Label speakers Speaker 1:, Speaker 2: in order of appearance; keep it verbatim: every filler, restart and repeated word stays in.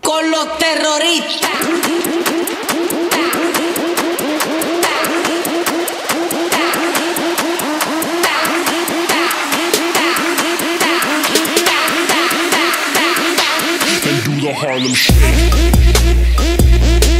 Speaker 1: con los terroristas.
Speaker 2: And do the Harlem Shake.